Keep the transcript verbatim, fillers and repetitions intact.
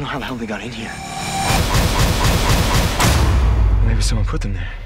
know how the hell they got in here. Maybe someone put them there.